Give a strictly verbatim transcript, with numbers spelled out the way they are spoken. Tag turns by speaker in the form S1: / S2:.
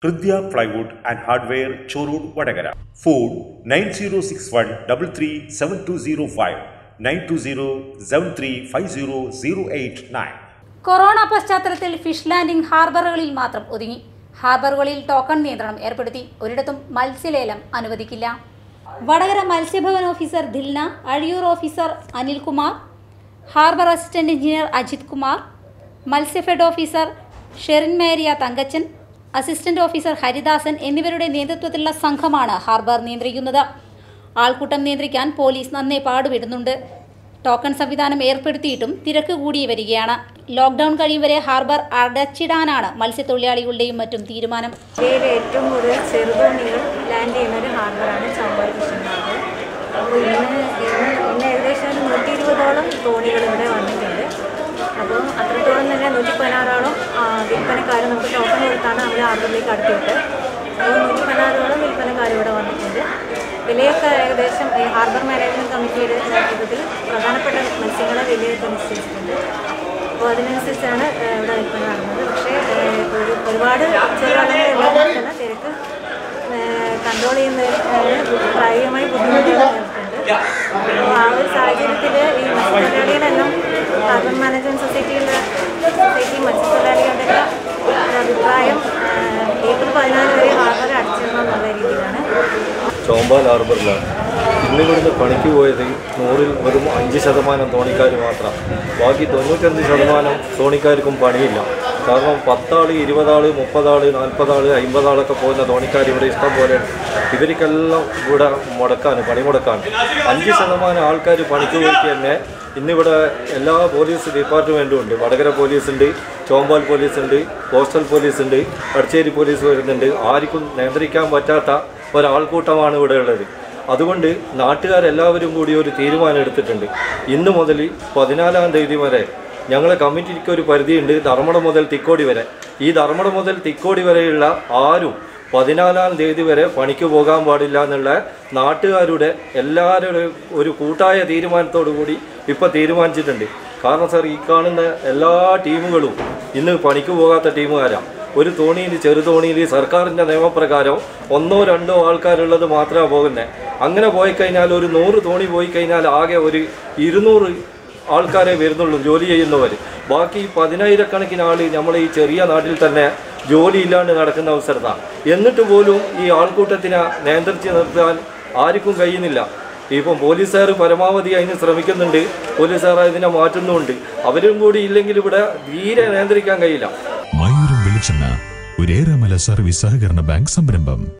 S1: Hridya Plywood and Hardware, Chorud, Vadagara. Phone nine zero six one three three seven two zero five nine two zero seven three five zero zero eight nine.
S2: Corona പശ്ചാത്തലത്തിൽ fish landing ഹാർബറുകളിൽ മാത്രം ഒതുങ്ങി. ഹാർബറുകളിൽ token നിയന്ത്രണം ഏർപ്പെടുത്തി. ഒരിടത്തും മത്സ്യലേലം അനുവദിക്കില്ല. വടകര മത്സ്യഭവൻ officer Dilna, Azhiyur officer Anilkumar, harbour assistant engineer Ajith Kumar, Matsyafed officer Sherin Mariya Thankachan, assistant officer Haridasan എന്നിവരുടെ നേതൃത്വത്തിലുള്ള സംഘമാണ് ഹാർബർ നിയന്ത്രിക്കുന്നത്. ആൾക്കൂട്ടം നിയന്ത്രിക്കാൻ പോലീസ് നന്നേ പാടുപെടുന്നുണ്ട്. ടോക്കൺ സംവിധാനം ഏർപ്പെടുത്തിയിട്ടും തിരക്ക് കൂടി വരികയാണ്. ലോക്ക്ഡൌൺ കഴിയും വരെ ഹാർബർ അടച്ചിടാനാണ് മത്സ്യത്തൊഴിലാളികളുടെയും മറ്റും തീരുമാനം.
S3: ഇന്ത്യയിലെ ഏറ്റവും കൂടുതൽ ചെറുതോണികൾ ലാൻഡ് ചെയ്യുന്ന ഒരു ഹാർബറാണ് ചാമ്പാൽ ഫിഷിംഗ് ഹാർബർ. അപ്പോൾ ഇന്ന് ഇന്ന് ഏകദേശം നൂറ്റി ഇരുപതോളം തോണികൾ ഇവിടെ വന്നിട്ടുണ്ട്. അപ്പോൾ അത്രത്തോളം തന്നെ നൂറ്റി പതിനാറോളം വിൽപ്പനക്കാർ നമുക്ക് ടോക്കൺ കൊടുത്താണ് നമ്മൾ ഹാർബറിലേക്ക് അടുത്തിട്ട്. അപ്പോൾ നൂറ്റി പതിനാറോളം വിൽപ്പനക്കാർ ഇവിടെ വന്നിട്ടുണ്ട്. വിലയൊക്കെ ഏകദേശം ഈ ഹാർബർ മാനേജ്മെൻറ്റ് കമ്മിറ്റിയുടെ നേതൃത്വത്തിൽ പ്രധാനപ്പെട്ട മത്സ്യങ്ങളെ വിലയൊക്കെ നിശ്ചയിച്ചിട്ടുണ്ട്. അപ്പോൾ അതിനനുസരിച്ചാണ് ഇവിടെ വിൽപ്പന നടന്നത്. പക്ഷേ ഒരു ഒരുപാട് ചെറുവള്ളങ്ങളുള്ളതുകൊണ്ട് തന്നെ തിരക്ക് കൺട്രോൾ ചെയ്യുന്നതിന് പ്രായോഗികമായി ബുദ്ധിമുട്ടുകൾ നേരിട്ടുണ്ട്. അപ്പോൾ ആ ഒരു സാഹചര്യത്തിൽ ഈ മത്സ്യത്തൊഴിലാളികളെല്ലാം ഹാർബർ മാനേജ്മെൻറ്റ് സൊസൈറ്റിയിലെ സൊസൈറ്റി മത്സ്യത്തൊഴിലാളികളുടെ അഭിപ്രായം ഏപ്രിൽ പതിനാല് വരെ ഹാർബർ അടച്ചിടണം എന്നുള്ള രീതിയിലാണ്.
S4: ചോമ്പാൽ ഹാർബറിലാണ് ഇന്നിവിടുന്ന് പണിക്ക് പോയത് നൂറിൽ വെറും അഞ്ച് ശതമാനം തോണിക്കാർ മാത്രം. ബാക്കി തൊണ്ണൂറ്റഞ്ച് ശതമാനം തോണിക്കാർക്കും പണിയില്ല. കാരണം പത്താൾ ഇരുപതാൾ മുപ്പതാൾ നാൽപ്പതാൾ അമ്പതാളൊക്കെ പോകുന്ന തോണിക്കാർ ഇവിടെ ഇഷ്ടം പോലെ. ഇവർക്കെല്ലാം ഇവിടെ മുടക്കാൻ പണി മുടക്കാൻ അഞ്ച് ശതമാനം ആൾക്കാർ പണിക്ക് പോയിട്ട് തന്നെ ഇന്നിവിടെ എല്ലാ പോലീസ് ഡിപ്പാർട്ട്മെൻറ്റും ഉണ്ട്. വടകര പോലീസുണ്ട്, ചോമ്പാൽ പോലീസുണ്ട്, കോസ്റ്റൽ പോലീസുണ്ട്, അടച്ചേരി പോലീസ് വരുന്നുണ്ട്. ആർക്കും നിയന്ത്രിക്കാൻ പറ്റാത്ത ഒരാൾക്കൂട്ടമാണ് ഇവിടെ ഉള്ളത്. അതുകൊണ്ട് നാട്ടുകാരെല്ലാവരും കൂടി ഒരു തീരുമാനം എടുത്തിട്ടുണ്ട്. ഇന്ന് മുതൽ പതിനാലാം തീയതി വരെ ഞങ്ങളെ കമ്മിറ്റിക്ക് ഒരു പരിധിയുണ്ട്, ധർമ്മടം മുതൽ തിക്കോടി വരെ. ഈ ധർമ്മടം മുതൽ തിക്കോടി വരെയുള്ള ആരും പതിനാലാം തീയതി വരെ പണിക്ക് പോകാൻ പാടില്ല എന്നുള്ള നാട്ടുകാരുടെ എല്ലാവരുടെയും ഒരു കൂട്ടായ തീരുമാനത്തോടു കൂടി ഇപ്പോൾ തീരുമാനിച്ചിട്ടുണ്ട്. കാരണം സാർ, ഈ കാണുന്ന എല്ലാ ടീമുകളും ഇന്ന് പണിക്ക് പോകാത്ത ടീമുകാരാണ്. ഒരു തോണിയിൽ ചെറുതോണിയിൽ സർക്കാരിൻ്റെ നിയമപ്രകാരം ഒന്നോ രണ്ടോ ആൾക്കാരുള്ളത് മാത്രമാണ് പോകുന്നത്. അങ്ങനെ പോയി കഴിഞ്ഞാൽ ഒരു നൂറ് തോണി പോയി കഴിഞ്ഞാൽ ആകെ ഒരു ഇരുന്നൂറ് ആൾക്കാരെ വരുന്നുള്ളൂ ജോലി ചെയ്യുന്നവർ. ബാക്കി പതിനായിരക്കണക്കിന് ആൾ നമ്മൾ ഈ ചെറിയ നാട്ടിൽ തന്നെ ജോലി ഇല്ലാണ്ട് നടക്കുന്ന അവസരത്താണ്. എന്നിട്ട് പോലും ഈ ആൾക്കൂട്ടത്തിനെ നിയന്ത്രിച്ച് നിർത്താൻ ആർക്കും കഴിയുന്നില്ല. ഇപ്പം പോലീസുകാർ പരമാവധി അതിന് ശ്രമിക്കുന്നുണ്ട്, പോലീസുകാർ അതിനെ മാറ്റുന്നുമുണ്ട്. അവരും കൂടി ഇല്ലെങ്കിൽ ഇവിടെ തീരെ നിയന്ത്രിക്കാൻ കഴിയില്ല.
S5: മയൂരം വെളിച്ചെണ്ണ, ഒരു ഏറെമല സർവീസ് സഹകരണ ബാങ്ക് സംരംഭം.